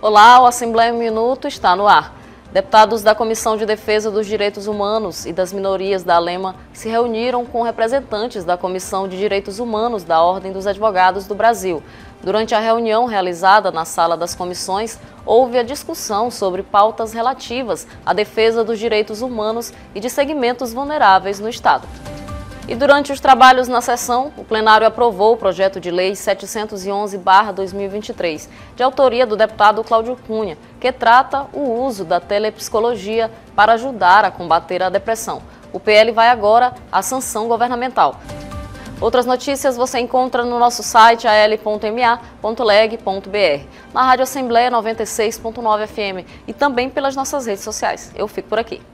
Olá, o Assembleia em um Minuto está no ar. Deputados da Comissão de Defesa dos Direitos Humanos e das Minorias da ALEMA se reuniram com representantes da Comissão de Direitos Humanos da Ordem dos Advogados do Brasil. Durante a reunião realizada na Sala das Comissões, houve a discussão sobre pautas relativas à defesa dos direitos humanos e de segmentos vulneráveis no Estado. E durante os trabalhos na sessão, o plenário aprovou o projeto de lei 711/2023, de autoria do deputado Cláudio Cunha, que trata o uso da telepsicologia para ajudar a combater a depressão. O PL vai agora à sanção governamental. Outras notícias você encontra no nosso site al.ma.leg.br, na Rádio Assembleia 96.9 FM e também pelas nossas redes sociais. Eu fico por aqui.